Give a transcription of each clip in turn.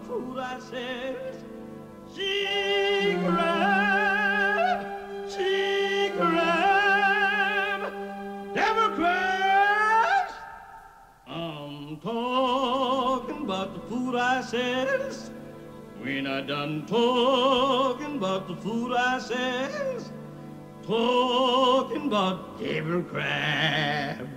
food I says. She grab, devil crabs. I'm talking about the food I says. When I done talking about the food I says, talking about devil crab.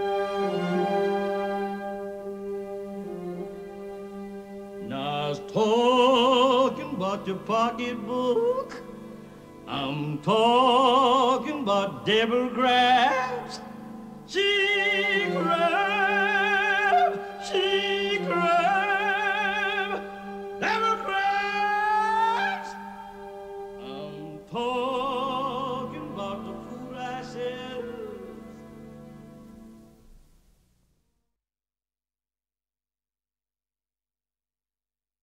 Now I was talking about your pocketbook. I'm talking about devil crabs. She crabs.